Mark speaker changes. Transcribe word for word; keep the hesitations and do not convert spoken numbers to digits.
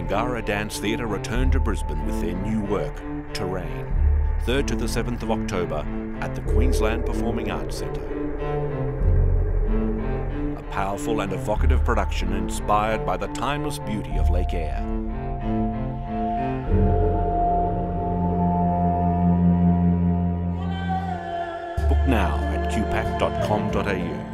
Speaker 1: Bangarra Dance Theatre return to Brisbane with their new work, Terrain, third to the seventh of October at the Queensland Performing Arts Centre. A powerful and evocative production inspired by the timeless beauty of Lake Eyre. Book now at Q P A C dot com dot A U.